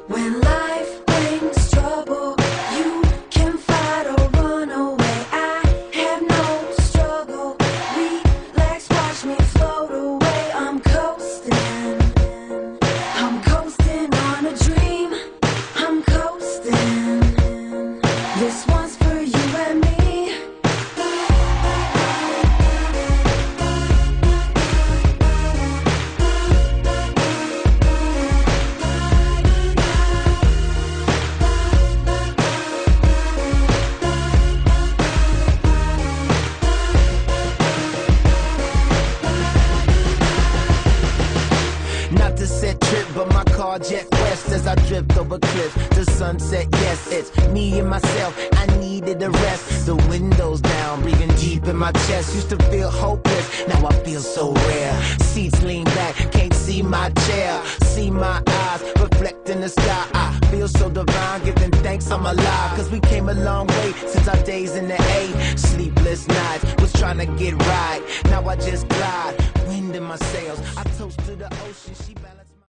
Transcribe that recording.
When life brings trouble, you can fight or run away. I have no struggle. Relax, watch me float away. I'm coasting. I'm coasting on a dream. I'm coasting. This one's for you and me. Not to set trip, but my car jet west as I drift over cliffs to sunset. Yes, it's me and myself. I needed a rest. The windows down, breathing deep in my chest. Used to feel hopeless, now I feel so rare. Seats lean back, can't see my chair. See my eyes reflect in the sky. I feel so divine, giving thanks I'm alive. Cause we came a long way since our days in the A. Sleepless nights, was trying to get right. Now I just glide, wind in my sails. I toast to the ocean, she back.